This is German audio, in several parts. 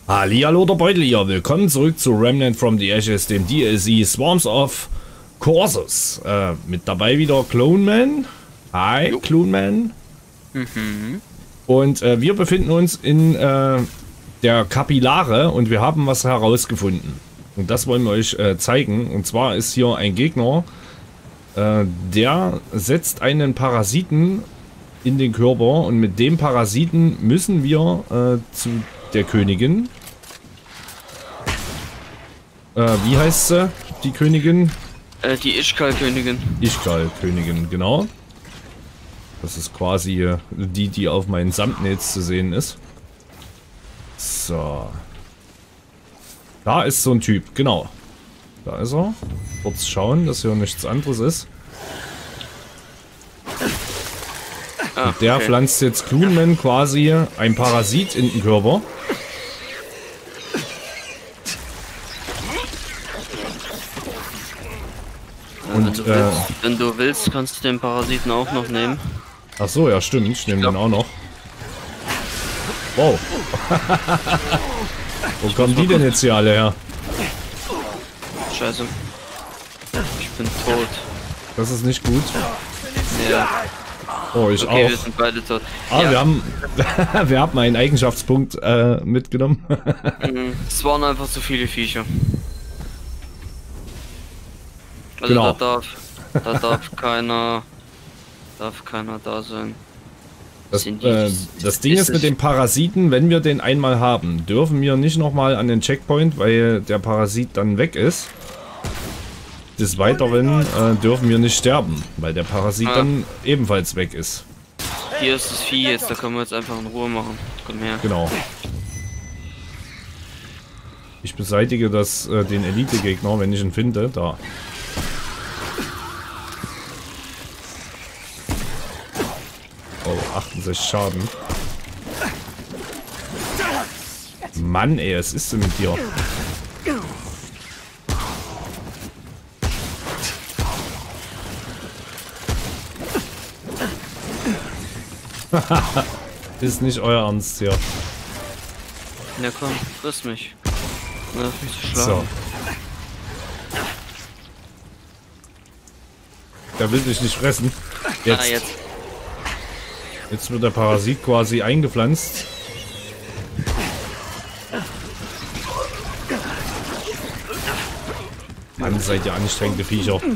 Hallihallo der Beutel hier, willkommen zurück zu Remnant from the Ashes, dem DLC Swarms of Colossus. Mit dabei wieder Clone Man. Hi, jo. Clone Man. Und wir befinden uns in der Kapillare und wir haben was herausgefunden. Und das wollen wir euch zeigen. Und zwar ist hier ein Gegner, der setzt einen Parasiten in den Körper und mit dem Parasiten müssen wir zu der Königin. Wie heißt sie, die Königin? Die Ishkal-Königin. Ishkal-Königin, genau. Das ist quasi die auf meinen Thumbnails zu sehen ist. So. Da ist so ein Typ, genau. Da ist er. Kurz schauen, dass hier nichts anderes ist. Und der pflanzt jetzt Clone Man quasi ein Parasit in den Körper. Und wenn du willst, kannst du den Parasiten auch noch nehmen. Ach so, ja stimmt, ich nehme den auch noch. Wow. Wo kommen die denn jetzt hier alle her? Scheiße. Ich bin tot. Das ist nicht gut. Ja. Oh, ich okay, auch. Wir sind beide tot. Ah, ja. wir haben einen Eigenschaftspunkt mitgenommen. Es waren einfach zu viele Viecher. Also genau. da darf keiner da sein. Das Ding ist mit dem Parasiten, wenn wir den einmal haben, dürfen wir nicht nochmal an den Checkpoint, weil der Parasit dann weg ist. Des Weiteren dürfen wir nicht sterben, weil der Parasit dann ebenfalls weg ist. Hier ist das Vieh jetzt, da können wir jetzt einfach in Ruhe machen. Komm her. Genau. Ich beseitige den Elite-Gegner, wenn ich ihn finde. Da. Oh, 68 Schaden. Mann, ey, was ist denn mit dir? Ist nicht euer Ernst hier. Ja komm, friss mich. Lass mich zu schlagen. So. Der will dich nicht fressen. Jetzt. Jetzt wird der Parasit quasi eingepflanzt. Mann, seid ihr anstrengende Viecher. Jetzt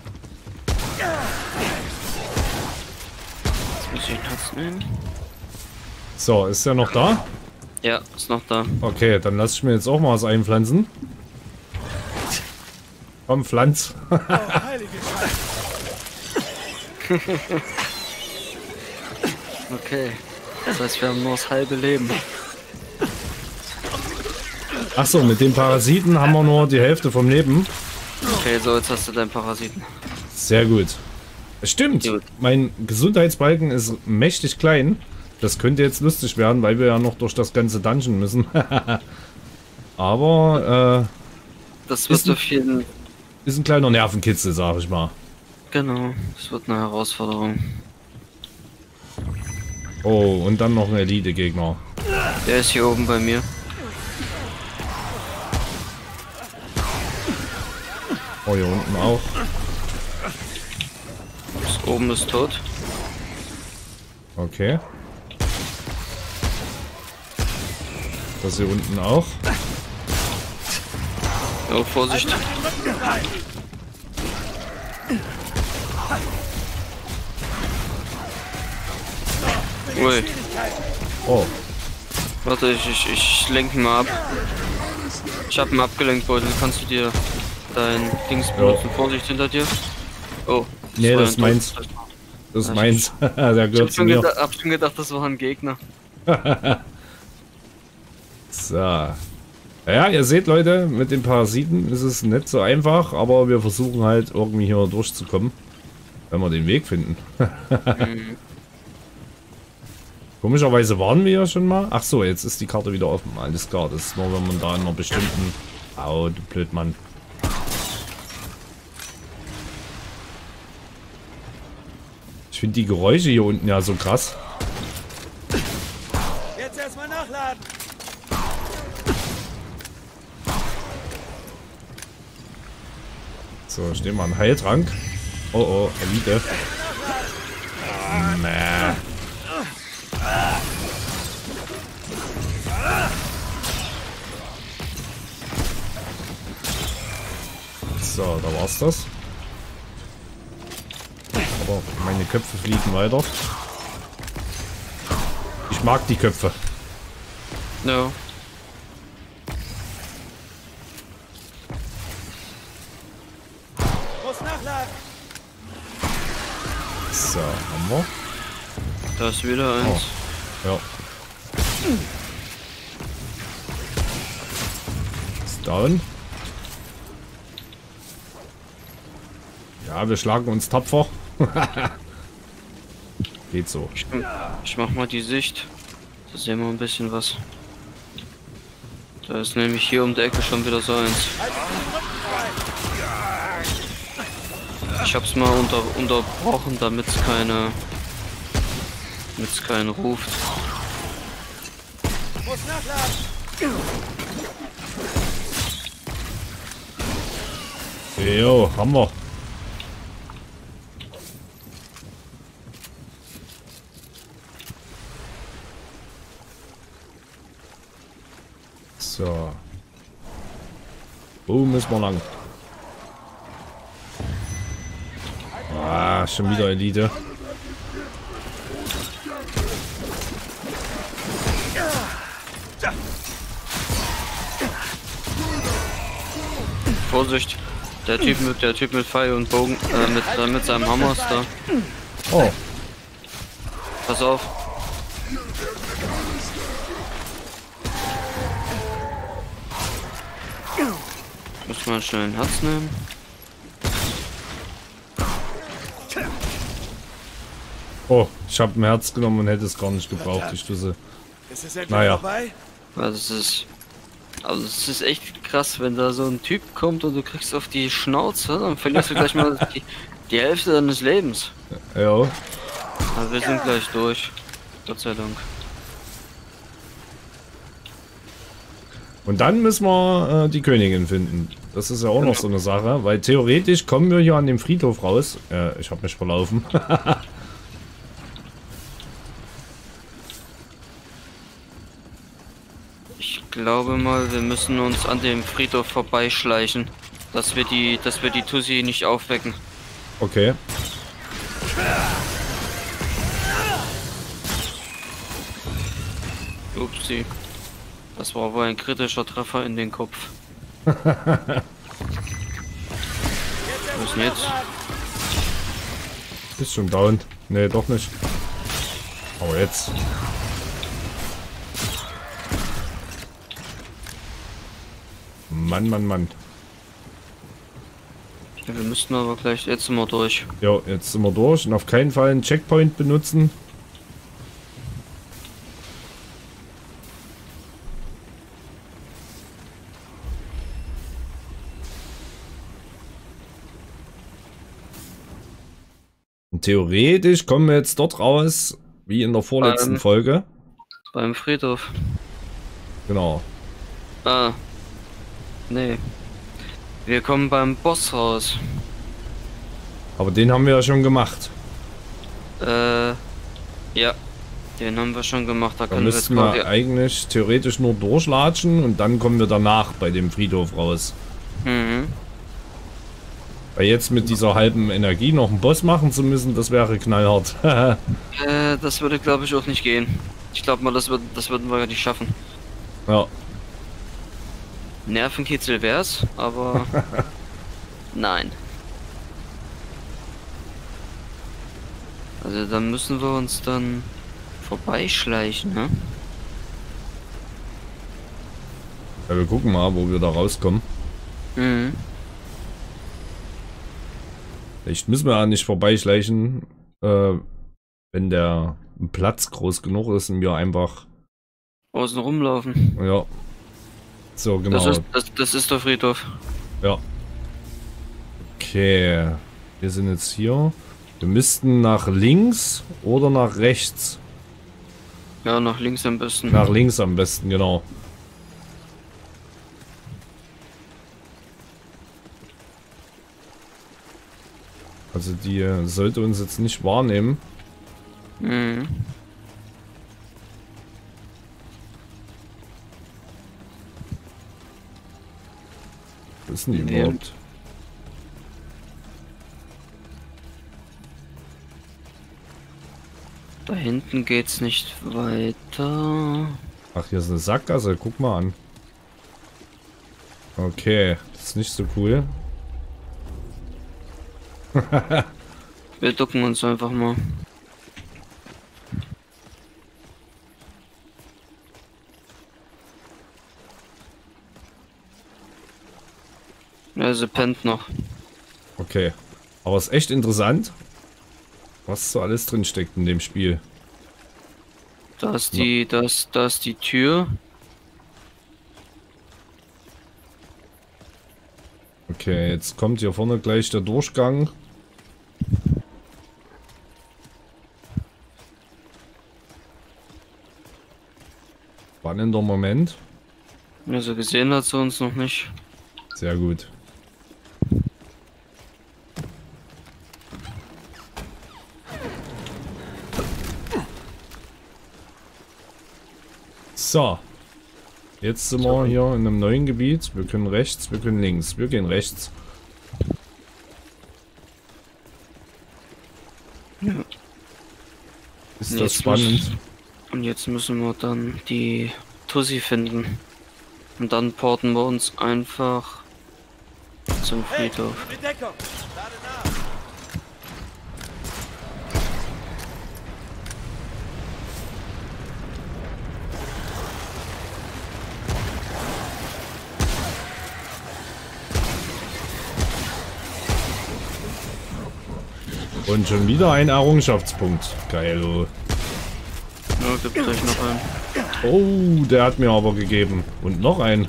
muss ich ihn Herz nehmen. So, ist er noch da? Ja, ist noch da. Okay, dann lass ich mir jetzt auch mal was einpflanzen. Komm, pflanz. Okay, das heißt, wir haben nur das halbe Leben. Achso, mit dem Parasiten haben wir nur die Hälfte vom Leben. Okay, so jetzt hast du deinen Parasiten. Sehr gut. Stimmt, gut. Mein Gesundheitsbalken ist mächtig klein. Das könnte jetzt lustig werden, weil wir ja noch durch das ganze Dungeon müssen. Aber das wird auf jeden ist ein kleiner Nervenkitzel, sag ich mal. Genau, das wird eine Herausforderung. Oh, und dann noch ein Elite-Gegner. Der ist hier oben bei mir. Oh, hier unten auch. Das oben ist tot. Okay. Das hier unten auch. Oh, Vorsicht. Ui. Oh. Warte, ich lenke ihn mal ab. Ich hab ihn abgelenkt, Beutel. Kannst du dir dein Dings benutzen? Vorsicht hinter dir. Oh. Nee, das ist meins. Das ist meins. Der gehört zu mir. Hab schon gedacht, das war ein Gegner. So. Ja, ihr seht, Leute, mit den Parasiten ist es nicht so einfach, aber wir versuchen halt irgendwie hier durchzukommen, wenn wir den Weg finden. Komischerweise waren wir ja schon mal. Ach so, jetzt ist die Karte wieder offen. Alles klar, das ist nur, wenn man da in einer bestimmten... Au, du Blödmann. Ich finde die Geräusche hier unten ja so krass. Jetzt erstmal nachladen. So, stehen wir an Heiltrank. Oh oh, Elite. Mäh. So, da war's das. Aber meine Köpfe fliegen weiter. Ich mag die Köpfe. No. So, haben wir. Da ist wieder eins. Oh. Ja. Ist down. Ja, wir schlagen uns tapfer. Geht so. Ich mach mal die Sicht. Da sehen wir ein bisschen was. Da ist nämlich hier um die Ecke schon wieder so eins. Ich hab's mal unterbrochen, damit es keinen ruft. Jo, haben wir. So. Wo müssen wir lang? Ah, schon wieder Elite. Vorsicht, der Typ mit Pfeil und Bogen, mit seinem Hammer ist da. Oh. Pass auf. Muss man schnell ein Herz nehmen. Oh, ich habe ein Herz genommen und hätte es gar nicht gebraucht, die Stüsse. Naja. Also es ist echt krass, wenn da so ein Typ kommt und du kriegst auf die Schnauze, dann verlierst du gleich mal die Hälfte deines Lebens. Ja. Also wir sind gleich durch. Gott sei Dank. Und dann müssen wir die Königin finden. Das ist ja auch noch so eine Sache, weil theoretisch kommen wir hier an dem Friedhof raus. Ich habe mich verlaufen. Ich glaube mal, wir müssen uns an dem Friedhof vorbeischleichen, dass wir die Tussi nicht aufwecken. Okay. Upsi. Das war wohl ein kritischer Treffer in den Kopf. Was ist denn jetzt? Ist schon down. Nee, doch nicht. Aber jetzt. Mann, Mann, Mann. Ja, wir müssten aber gleich, jetzt sind wir durch. Ja, jetzt sind wir durch und auf keinen Fall einen Checkpoint benutzen. Und theoretisch kommen wir jetzt dort raus, wie in der vorletzten Folge. Beim Friedhof. Genau. Ah. Nee. Wir kommen beim Boss raus. Aber den haben wir ja schon gemacht. Ja. Den haben wir schon gemacht. Da Da können wir jetzt müssten wir eigentlich theoretisch nur durchlatschen und dann kommen wir danach bei dem Friedhof raus. Mhm. Weil jetzt mit dieser halben Energie noch einen Boss machen zu müssen, das wäre knallhart. Das würde, glaube ich, auch nicht gehen. Ich glaube mal, das würden wir ja nicht schaffen. Ja. Nervenkitzel wär's, aber nein. Also dann müssen wir uns dann vorbeischleichen, ne? Ja, wir gucken mal, wo wir da rauskommen. Mhm. Vielleicht müssen wir ja nicht vorbeischleichen, wenn der Platz groß genug ist und wir einfach Außen rumlaufen. ja. So, genau. Das ist der Friedhof. Ja. Okay. Wir sind jetzt hier. Wir müssten nach links oder nach rechts. Ja, nach links am besten. Nach links am besten, genau. Also die sollte uns jetzt nicht wahrnehmen. Mhm. Wo ist denn die überhaupt? Da hinten geht's nicht weiter. Ach, hier ist eine Sackgasse. Guck mal an. Okay, das ist nicht so cool. Wir ducken uns einfach mal. Ja, sie pennt noch. Okay. Aber es ist echt interessant, was so alles drin steckt in dem Spiel. Da ist die, da ist die Tür. Okay, jetzt kommt hier vorne gleich der Durchgang. Spannender Moment. Also gesehen hat sie uns noch nicht. Sehr gut. So. Jetzt sind wir hier in einem neuen Gebiet. Wir können rechts, wir können links. Wir gehen rechts. Ja. Ist das spannend? Und jetzt müssen wir dann die Tussi finden. Und dann porten wir uns einfach zum Friedhof. Und schon wieder ein Errungenschaftspunkt. Geil. Ja, gibt gleich noch einen. Oh, der hat mir aber gegeben. Und noch einen.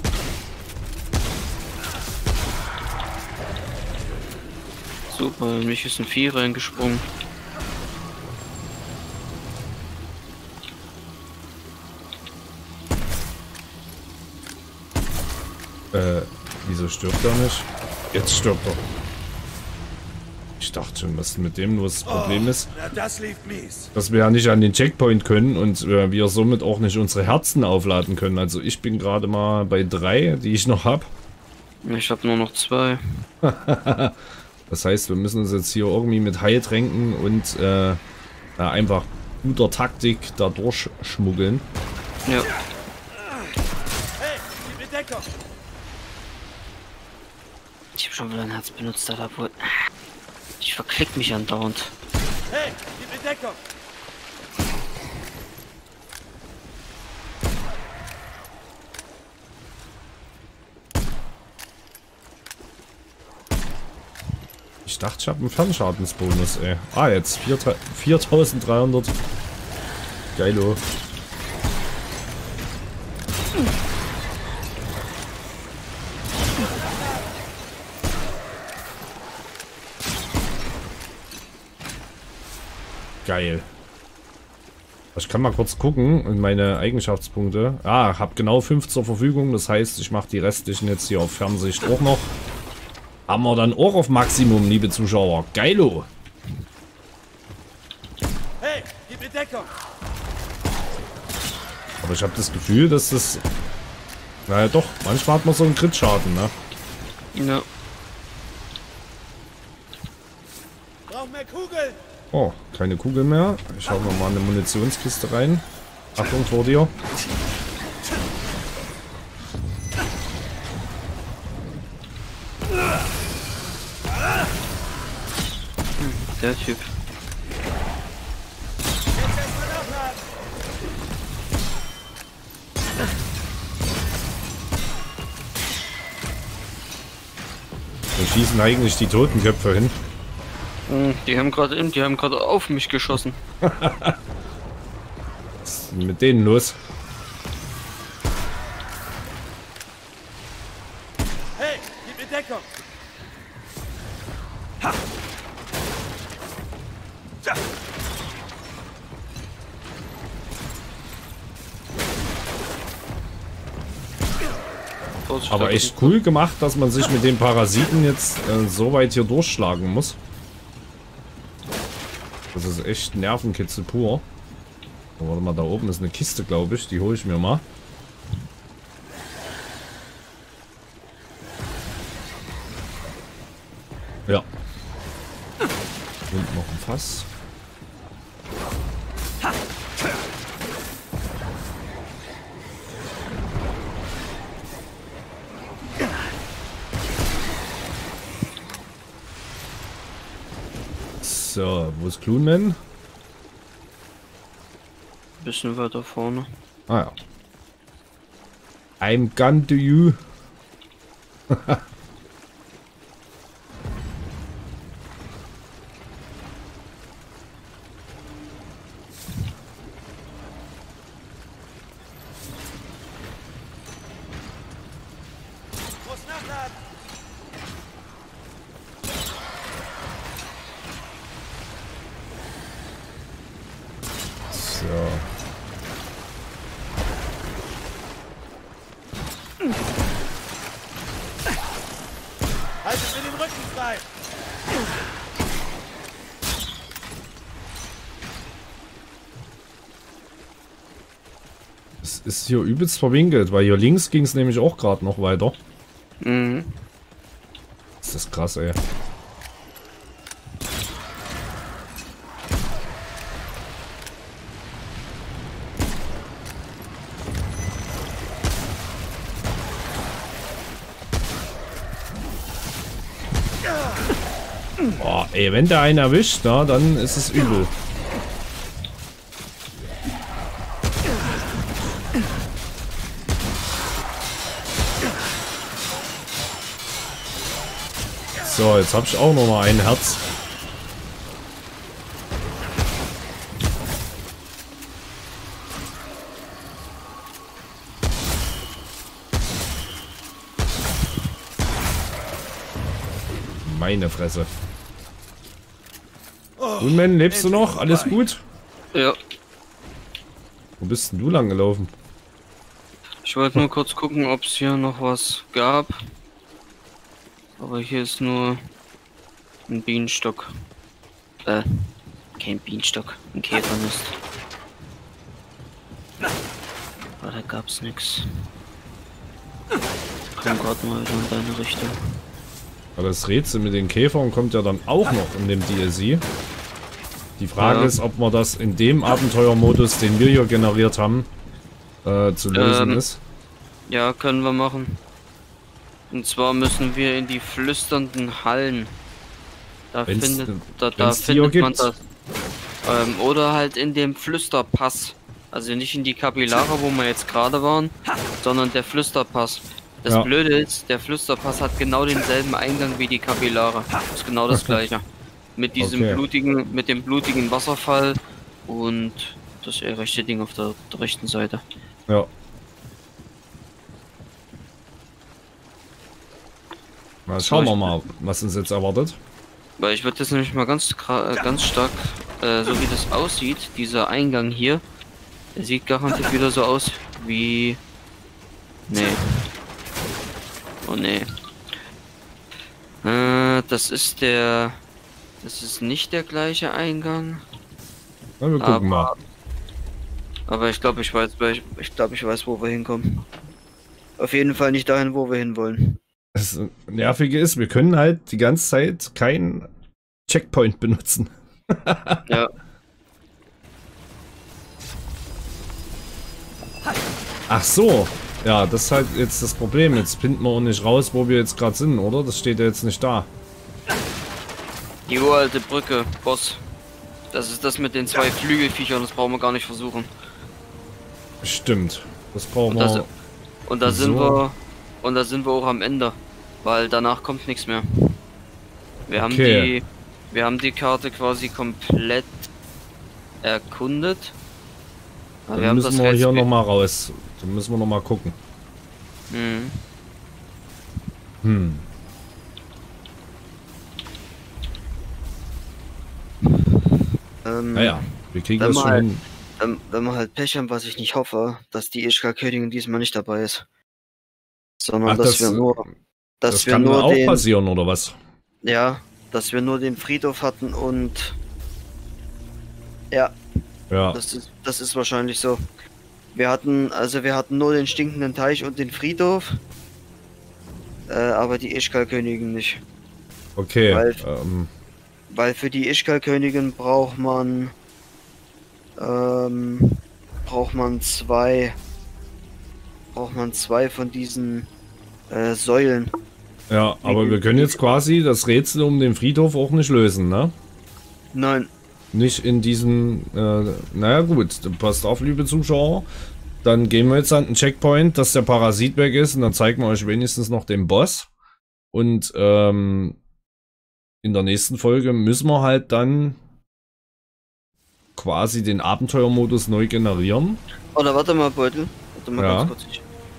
Super, mich ist ein Vieh reingesprungen. Wieso stirbt er nicht? Jetzt stirbt er. Ich dachte schon, was mit dem los das Problem ist. Das lief mies. Dass wir ja nicht an den Checkpoint können und wir somit auch nicht unsere Herzen aufladen können. Also ich bin gerade mal bei 3, die ich noch habe. Ich habe nur noch 2. Das heißt, wir müssen uns jetzt hier irgendwie mit Heiltränken und einfach guter Taktik da durchschmuggeln. Ja. Hey, die Bedeckung. Ich habe schon wieder ein Herz benutzt, da wohl. Ich verklick mich andauernd. Hey, die Bedeckung. Ich dachte, ich habe einen Fernschadensbonus, ey. Ah, jetzt 4300. Geilo. Geil. Ich kann mal kurz gucken in meine Eigenschaftspunkte. Ah, habe genau 5 zur Verfügung. Das heißt, ich mache die restlichen jetzt hier auf Fernsicht auch noch. Haben wir dann auch auf Maximum, liebe Zuschauer. Geilo. Hey, die Bedeckung. Aber ich habe das Gefühl, dass das... Naja doch, manchmal hat man so einen Crit-Schaden, ne? Ja. Brauchen mehr Kugeln. Oh, keine Kugel mehr. Ich hau noch mal eine Munitionskiste rein. Achtung vor dir. Der Typ. Wo schießen eigentlich die Totenköpfe hin? Die haben gerade auf mich geschossen. Was ist denn mit denen los? Hey, die Bedeckung. Ha. Ja. Aber echt cool gemacht, dass man sich mit den Parasiten jetzt so weit hier durchschlagen muss. Das ist echt Nervenkitzel pur. So, warte mal, da oben ist eine Kiste, glaube ich. Die hole ich mir mal. Ja. Und noch ein Fass. So, wo ist Clunman? Bisschen weiter vorne. Ah ja. I'm gun to you. Muss nachladen. So. Haltet mir den Rücken frei. Es ist hier übelst verwinkelt, weil hier links ging es nämlich auch gerade noch weiter. Mhm. Das ist krass, ey. Boah, ey, wenn der einen erwischt, na, dann ist es übel. So, jetzt habe ich auch noch mal ein Herz. Meine Fresse. Unmen, lebst du noch? Alles gut? Ja. Wo bist denn du lang gelaufen? Ich wollte nur kurz gucken, ob es hier noch was gab. Aber hier ist nur ein Bienenstock. Kein Bienenstock, ein Käfernest. Aber da gab's nix. Komm gerade mal wieder in deine Richtung. Aber das Rätsel mit den Käfern kommt ja dann auch noch in dem DLC. Die Frage Ja. ist, ob man das in dem Abenteuermodus, den wir hier generiert haben, zu lösen ist. Ja, können wir machen. Und zwar müssen wir in die flüsternden Hallen. Da Wenn's- findet, da wenn's die hier findet man gibt. das. Oder halt in dem Flüsterpass. Also nicht in die Kapillare, wo wir jetzt gerade waren, sondern der Flüsterpass. Das Ja. Blöde ist, der Flüsterpass hat genau denselben Eingang wie die Kapillare. Das ist genau das gleiche. Mit diesem Okay. mit dem blutigen Wasserfall und das rechte Ding auf der rechten Seite. Ja. Na, schauen wir mal, was uns jetzt erwartet. Weil ich würde das nämlich mal ganz stark, so wie das aussieht, dieser Eingang hier, der sieht garantiert wieder so aus wie... Nee. Oh nee. Das ist der... Das ist nicht der gleiche Eingang. Na, wir gucken mal. Aber ich glaube, ich weiß, wo wir hinkommen. Auf jeden Fall nicht dahin, wo wir hinwollen. Das Nervige ist, wir können halt die ganze Zeit keinen Checkpoint benutzen. Ja. Ach so. Ja, das ist halt jetzt das Problem. Jetzt finden wir auch nicht raus, wo wir jetzt gerade sind, oder? Das steht ja jetzt nicht da. Die uralte Brücke, Boss. Das ist das mit den zwei Flügelviechern, das brauchen wir gar nicht versuchen. Stimmt. Das brauchen Und wir. Und da sind So. wir. Und da sind wir auch am Ende. Weil danach kommt nichts mehr. Wir haben Okay. wir haben die Karte quasi komplett erkundet. Aber Dann wir haben müssen das wir hier Rätsel- nochmal raus. Dann müssen wir nochmal gucken. Mhm. Hm. Naja, wir kriegen wenn das wir schon halt- hin. Wenn wir halt Pech haben, was ich nicht hoffe, dass die Ischka-Königin diesmal nicht dabei ist. Sondern Ach, dass das- wir nur. Das kann mir auch passieren, oder was? Ja, dass wir nur den Friedhof hatten und Ja, Ja, das ist wahrscheinlich so. Wir hatten nur den stinkenden Teich und den Friedhof, aber die Ischgl-Königin nicht. okay. Weil für die Ischgl-Königin braucht man zwei von diesen Säulen. Ja, aber wir können jetzt quasi das Rätsel um den Friedhof auch nicht lösen, ne? Nein, Nicht in diesem, naja gut, passt auf, liebe Zuschauer. Dann gehen wir jetzt an den Checkpoint, dass der Parasit weg ist und dann zeigen wir euch wenigstens noch den Boss. Und in der nächsten Folge müssen wir halt dann quasi den Abenteuermodus neu generieren. oder warte mal, Beutel. Warte mal Ja. ganz kurz.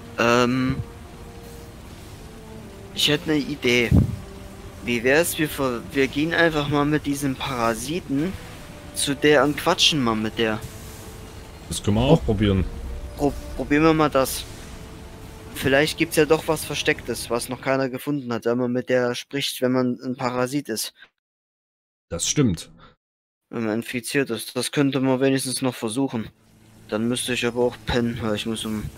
Ich hätte eine Idee. Wie wär's, wir gehen einfach mal mit diesem Parasiten zu der und quatschen mal mit der. Das können wir auch probieren. Probieren wir mal das. Vielleicht gibt's ja doch was Verstecktes, was noch keiner gefunden hat, wenn man mit der spricht, wenn man ein Parasit ist. Das stimmt. Wenn man infiziert ist. Das könnte man wenigstens noch versuchen. Dann müsste ich aber auch pennen, weil ich muss um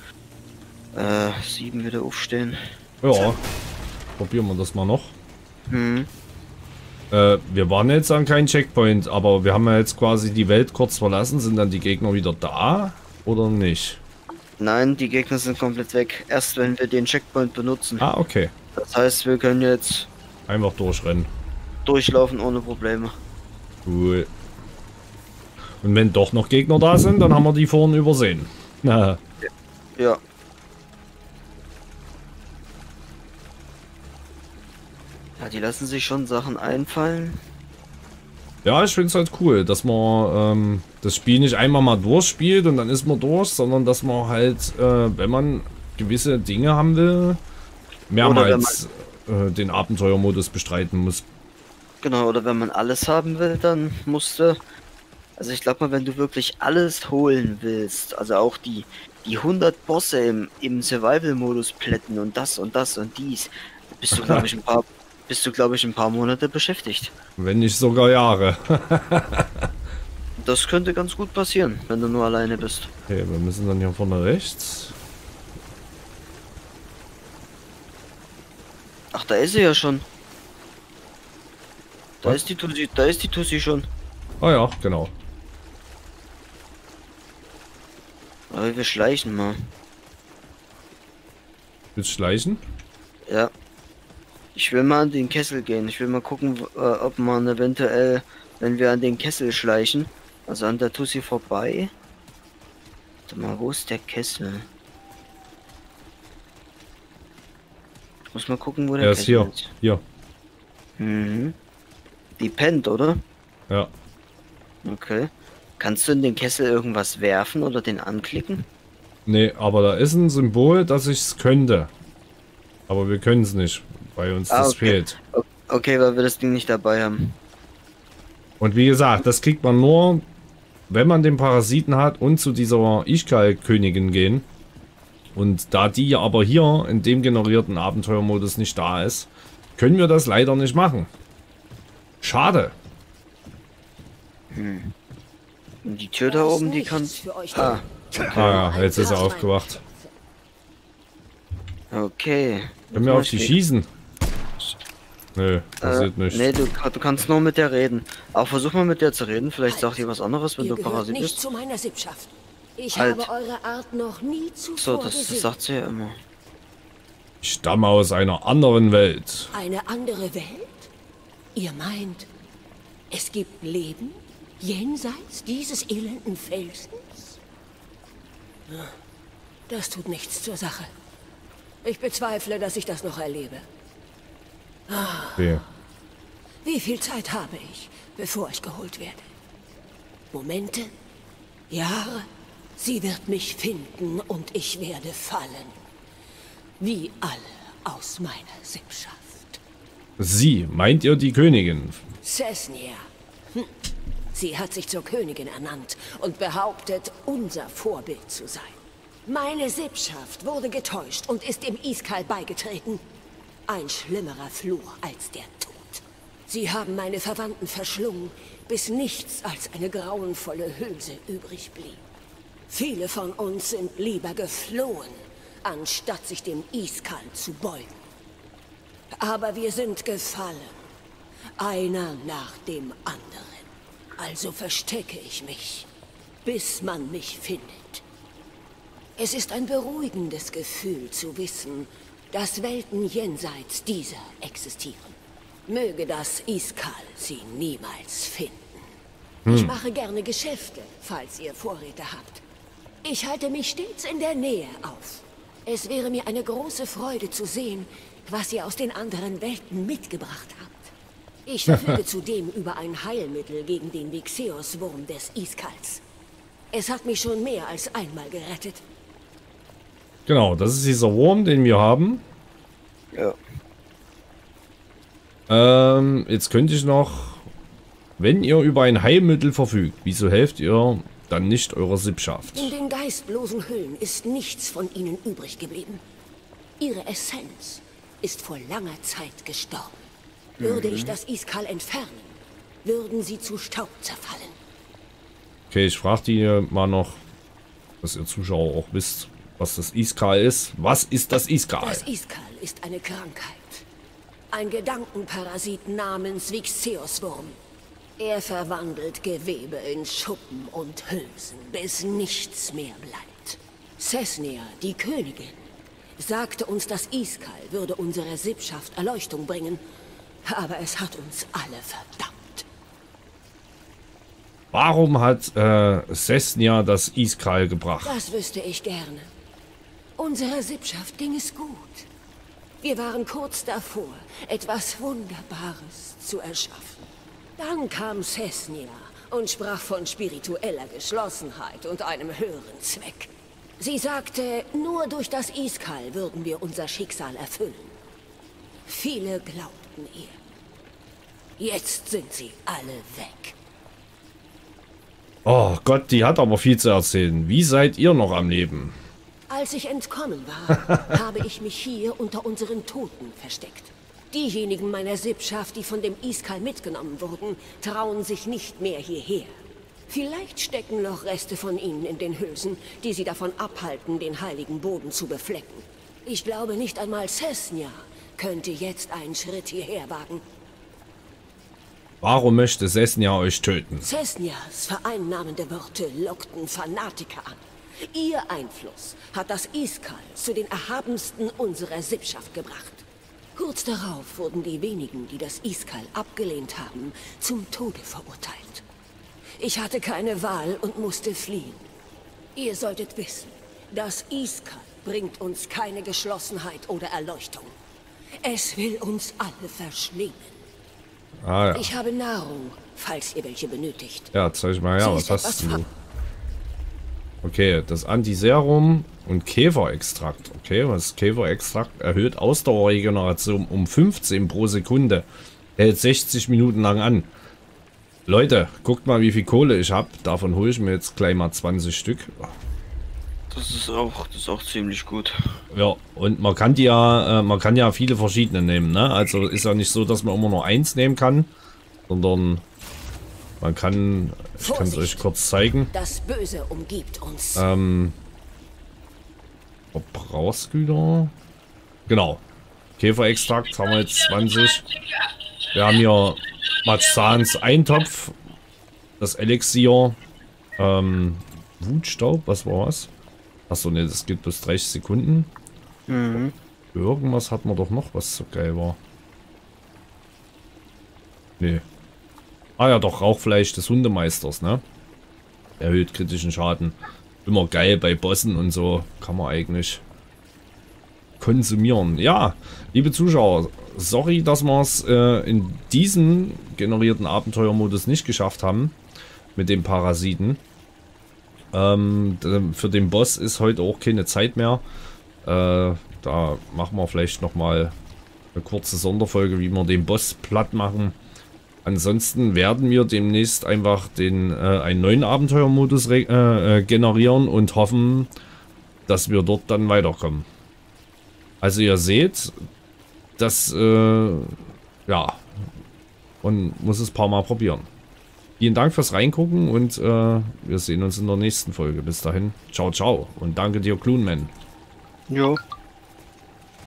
7 wieder aufstehen. Ja, probieren wir das mal noch. Hm. Wir waren jetzt an keinem Checkpoint, aber wir haben ja jetzt quasi die Welt kurz verlassen. Sind dann die Gegner wieder da oder nicht? Nein, die Gegner sind komplett weg. Erst wenn wir den Checkpoint benutzen. Ah, okay. Das heißt, wir können jetzt Einfach durchrennen. durchlaufen ohne Probleme. Cool. Und wenn doch noch Gegner da sind, dann haben wir die vorhin übersehen. Na, Ja. Ja, die lassen sich schon Sachen einfallen. ja, ich finde es halt cool, dass man das Spiel nicht einmal mal durchspielt und dann ist man durch, sondern dass man halt, wenn man gewisse Dinge haben will, mehrmals den Abenteuermodus bestreiten muss. Genau, oder wenn man alles haben will, dann musste. Also ich glaube mal, wenn du wirklich alles holen willst, also auch die 100 Bosse im Survival-Modus plätten und das und das und dies, bist du glaube ich ein paar Monate beschäftigt. Wenn nicht sogar Jahre. Das könnte ganz gut passieren, wenn du nur alleine bist. Okay, wir müssen dann hier vorne rechts. Ach, da ist sie ja schon. Da Was? ist die Tussi schon. Ah ja, genau. Aber wir schleichen mal. Willst du schleichen? Ja. Ich will mal an den Kessel gehen. Ich will mal gucken, ob man eventuell, wenn wir an den Kessel schleichen, also an der Tussi vorbei. Warte mal, wo ist der Kessel? Ich muss mal gucken, wo der Er ist Kessel hier. ist. Hier. Mhm. Die pennt, oder? Ja. Okay. Kannst du in den Kessel irgendwas werfen oder den anklicken? Nee, aber da ist ein Symbol, dass ich es könnte. Aber wir können es nicht, weil uns das okay. fehlt. Okay, weil wir das Ding nicht dabei haben. Und wie gesagt, das kriegt man nur, wenn man den Parasiten hat und zu dieser Ischgl-Königin gehen. Und da die aber hier in dem generierten Abenteuermodus nicht da ist, können wir das leider nicht machen. Schade. Und die Tür da oben, die kann... Ah, Ah ja, jetzt ist er aufgewacht. okay. Können wir auf die schießen? Nö, passiert nichts. Nee, du kannst nur mit der reden. Aber versuch mal mit der zu reden. Vielleicht sagt die was anderes, wenn Ihr du gehört Parasit nicht bist. zu meiner Sippschaft. Ich Halt. habe eure Art noch nie zuvor So, das gesehen. sagt sie ja immer. Ich stamme aus einer anderen Welt. Eine andere Welt? Ihr meint, es gibt Leben jenseits dieses elenden Felsens? Das tut nichts zur Sache. Ich bezweifle, dass ich das noch erlebe. Okay. Wie viel Zeit habe ich, bevor ich geholt werde? Momente? Jahre? Sie wird mich finden und ich werde fallen. Wie alle aus meiner Sippschaft. Sie, meint ihr die Königin? Sesnia. Sie hat sich zur Königin ernannt und behauptet, unser Vorbild zu sein. Meine Sippschaft wurde getäuscht und ist dem Iskal beigetreten. Ein schlimmerer Fluch als der Tod. Sie haben meine Verwandten verschlungen, bis nichts als eine grauenvolle Hülse übrig blieb. Viele von uns sind lieber geflohen, anstatt sich dem Iskal zu beugen. Aber wir sind gefallen, einer nach dem anderen. Also verstecke ich mich, bis man mich findet. Es ist ein beruhigendes Gefühl zu wissen, dass Welten jenseits dieser existieren. Möge das Iskal sie niemals finden. Ich mache gerne Geschäfte, falls ihr Vorräte habt. Ich halte mich stets in der Nähe auf. Es wäre mir eine große Freude zu sehen, was ihr aus den anderen Welten mitgebracht habt. Ich verfüge zudem über ein Heilmittel gegen den Vixeos-Wurm des Iskals. Es hat mich schon mehr als einmal gerettet. Genau, das ist dieser Wurm, den wir haben. Ja. Jetzt könnte ich noch, wenn ihr über ein Heilmittel verfügt, wieso helft ihr dann nicht eurer Sippschaft? In den geistlosen Hüllen ist nichts von ihnen übrig geblieben. Ihre Essenz ist vor langer Zeit gestorben. Würde ich das Iskal entfernen, würden sie zu Staub zerfallen. Okay, ich frage die mal noch, dass ihr Zuschauer auch wisst, was das Iskal ist. Was ist das Iskal? Das Iskal ist eine Krankheit. Ein Gedankenparasit namens Vixeos-Wurm. Er verwandelt Gewebe in Schuppen und Hülsen, bis nichts mehr bleibt. Sesnia, die Königin, sagte uns, das Iskal würde unserer Sippschaft Erleuchtung bringen. Aber es hat uns alle verdammt. Warum hat Sesnia das Iskal gebracht? Das wüsste ich gerne. Unserer Sippschaft ging es gut. Wir waren kurz davor, etwas Wunderbares zu erschaffen. Dann kam Sesnia und sprach von spiritueller Geschlossenheit und einem höheren Zweck. Sie sagte, nur durch das Iskal würden wir unser Schicksal erfüllen. Viele glaubten ihr. Jetzt sind sie alle weg. Oh Gott, die hat aber viel zu erzählen. Wie seid ihr noch am Leben? Als ich entkommen war, habe ich mich hier unter unseren Toten versteckt. Diejenigen meiner Sippschaft, die von dem Iskal mitgenommen wurden, trauen sich nicht mehr hierher. Vielleicht stecken noch Reste von ihnen in den Hülsen, die sie davon abhalten, den heiligen Boden zu beflecken. Ich glaube, nicht einmal Sesnia könnte jetzt einen Schritt hierher wagen. Warum möchte Sesnia euch töten? Sesnias vereinnahmende Worte lockten Fanatiker an. Ihr Einfluss hat das Iskal zu den Erhabensten unserer Sippschaft gebracht. Kurz darauf wurden die wenigen, die das Iskal abgelehnt haben, zum Tode verurteilt. Ich hatte keine Wahl und musste fliehen. Ihr solltet wissen, das Iskal bringt uns keine Geschlossenheit oder Erleuchtung. Es will uns alle verschlingen. Ah ja. Ich habe Nahrung, falls ihr welche benötigt. Ja, zeig mal her, Sie was ist hast etwas du? ver- Okay, das Antiserum und Käferextrakt. Okay, was ist Käferextrakt? Erhöht Ausdauerregeneration um 15 pro Sekunde. Hält 60 Minuten lang an. Leute, guckt mal, wie viel Kohle ich habe. Davon hole ich mir jetzt gleich mal 20 Stück. Das ist auch ziemlich gut. Ja, und man kann ja viele verschiedene nehmen, ne? Also ist ja nicht so, dass man immer nur eins nehmen kann, sondern man kann, ich kann es euch kurz zeigen. Das Böse umgibt uns. Verbrauchsgüter. Genau. Käferextrakt haben wir jetzt 20. Wir haben hier Mazans Eintopf. Das Elixier. Wutstaub, was war was? Achso, ne, das geht bis 30 Sekunden. Irgendwas hatten wir doch noch, was so geil war. Nee. Ah ja, doch, Rauchfleisch des Hundemeisters, ne? Erhöht kritischen Schaden. Immer geil bei Bossen und so. Kann man eigentlich konsumieren. Ja, liebe Zuschauer, sorry, dass wir es in diesem generierten Abenteuermodus nicht geschafft haben. Mit dem Parasiten. Für den Boss ist heute auch keine Zeit mehr. Da machen wir vielleicht nochmal eine kurze Sonderfolge, wie wir den Boss platt machen. Ansonsten werden wir demnächst einfach einen neuen Abenteuermodus generieren und hoffen, dass wir dort dann weiterkommen. Also ihr seht, dass ja, und muss es ein paar Mal probieren. Vielen Dank fürs Reingucken und wir sehen uns in der nächsten Folge. Bis dahin, ciao, ciao und danke dir, Clunman. Jo.